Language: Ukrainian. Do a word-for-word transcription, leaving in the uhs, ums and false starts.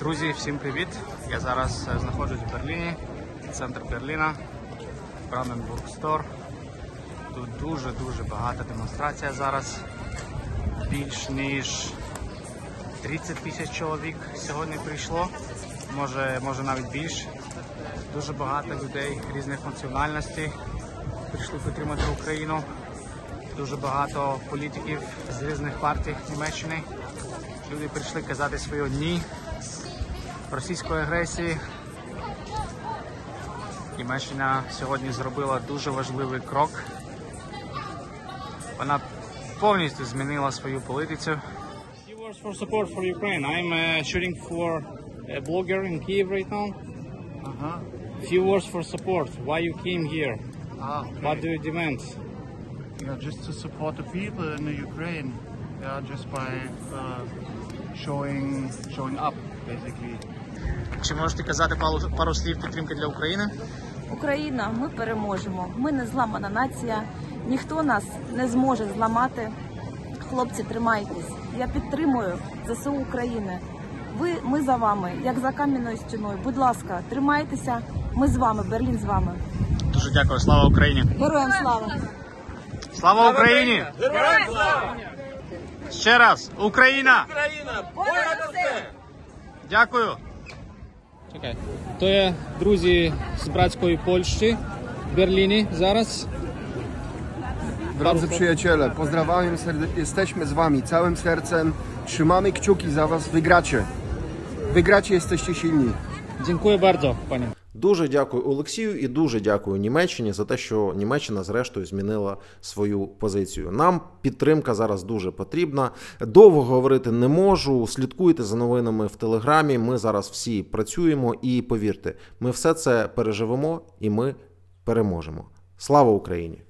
Друзі, всім привіт! Я зараз знаходжусь в Берліні, центр Берліна, Brandenburg Tor. Тут дуже-дуже багата демонстрація зараз. Більш ніж тридцять тисяч чоловік сьогодні прийшло, може, може навіть більше. Дуже багато людей різних національностей прийшли підтримати Україну. Дуже багато політиків з різних партій Німеччини. Люди прийшли казати своє «ні» російської агресії. Німеччина сьогодні зробила дуже важливий крок. Вона повністю змінила свою політику. Few words for support for Ukraine. I'm uh, shooting for a blogger in Kyiv right now. Uh-huh. Few words for support. Why you came here? Ah, okay. What do you demand? Yeah, just to support the people in the Ukraine. Yeah, just by uh, showing showing up, basically. Чи можете казати пару, пару слів підтримки для України? Україна, ми переможемо. Ми не зламана нація. Ніхто нас не зможе зламати. Хлопці, тримайтесь. Я підтримую ЗСУ України. Ви, ми за вами, як за кам'яною стіною. Будь ласка, тримайтеся. Ми з вами, Берлін з вами. Дуже дякую. Слава Україні! Героям слава! Слава Україні! Героям слава! Ще раз! Україна! Україна! Понад усе! Дякую! Чекай. То є друзі з братської Польщі в Берліні зараз. Drodzy przyjaciele, pozdrawiam serdecznie, jesteśmy z wami całym sercem, trzymamy kciuki za was, wygracie. Wygracie, jesteście silni. Дякую bardzo, пані. Дуже дякую Олексію і дуже дякую Німеччині за те, що Німеччина зрештою змінила свою позицію. Нам підтримка зараз дуже потрібна. Довго говорити не можу, слідкуйте за новинами в Телеграмі, ми зараз всі працюємо і повірте, ми все це переживемо і ми переможемо. Слава Україні!